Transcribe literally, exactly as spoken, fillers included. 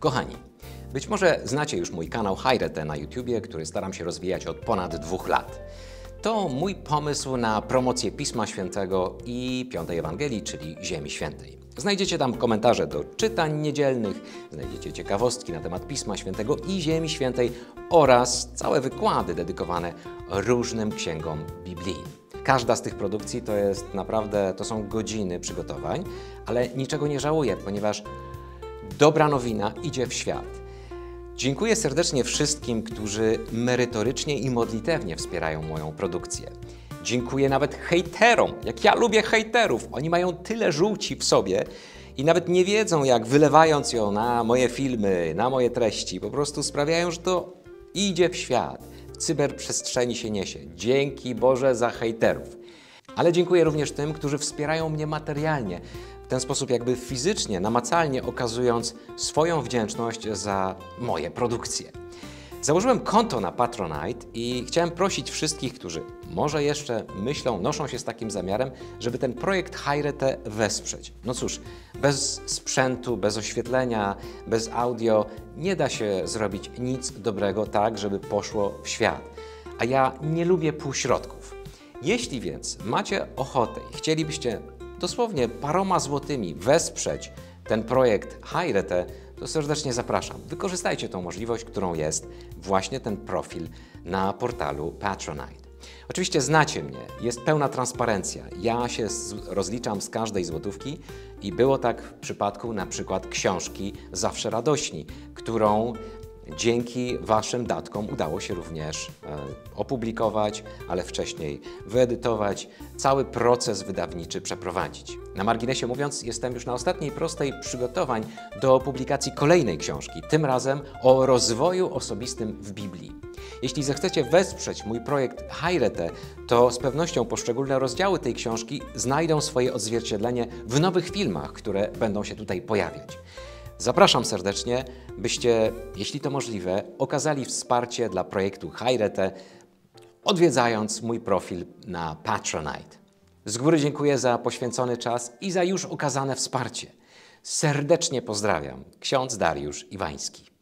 Kochani, być może znacie już mój kanał Hajrete na YouTubie, który staram się rozwijać od ponad dwóch lat. To mój pomysł na promocję Pisma Świętego i Piątej Ewangelii, czyli Ziemi Świętej. Znajdziecie tam komentarze do czytań niedzielnych, znajdziecie ciekawostki na temat Pisma Świętego i Ziemi Świętej oraz całe wykłady dedykowane różnym księgom biblijnym. Każda z tych produkcji to jest naprawdę, to są godziny przygotowań, ale niczego nie żałuję, ponieważ dobra nowina idzie w świat. Dziękuję serdecznie wszystkim, którzy merytorycznie i modlitewnie wspierają moją produkcję. Dziękuję nawet hejterom, jak ja lubię hejterów. Oni mają tyle żółci w sobie i nawet nie wiedzą, jak wylewając ją na moje filmy, na moje treści, po prostu sprawiają, że to idzie w świat. W cyberprzestrzeni się niesie. Dzięki Boże za hejterów. Ale dziękuję również tym, którzy wspierają mnie materialnie, w ten sposób jakby fizycznie, namacalnie okazując swoją wdzięczność za moje produkcje. Założyłem konto na Patronite i chciałem prosić wszystkich, którzy może jeszcze myślą, noszą się z takim zamiarem, żeby ten projekt Hajrete wesprzeć. No cóż, bez sprzętu, bez oświetlenia, bez audio nie da się zrobić nic dobrego tak, żeby poszło w świat. A ja nie lubię półśrodków. Jeśli więc macie ochotę i chcielibyście dosłownie paroma złotymi wesprzeć ten projekt Hajrete, to serdecznie zapraszam. Wykorzystajcie tą możliwość, którą jest właśnie ten profil na portalu Patronite. Oczywiście znacie mnie, jest pełna transparencja. Ja się rozliczam z każdej złotówki i było tak w przypadku na przykład książki Zawsze Radośni, którą dzięki Waszym datkom udało się również e, opublikować, ale wcześniej wyedytować, cały proces wydawniczy przeprowadzić. Na marginesie mówiąc, jestem już na ostatniej prostej przygotowań do publikacji kolejnej książki, tym razem o rozwoju osobistym w Biblii. Jeśli zechcecie wesprzeć mój projekt Hajrete, to z pewnością poszczególne rozdziały tej książki znajdą swoje odzwierciedlenie w nowych filmach, które będą się tutaj pojawiać. Zapraszam serdecznie, byście, jeśli to możliwe, okazali wsparcie dla projektu Hajrete, odwiedzając mój profil na Patronite. Z góry dziękuję za poświęcony czas i za już okazane wsparcie. Serdecznie pozdrawiam, ksiądz Dariusz Iwański.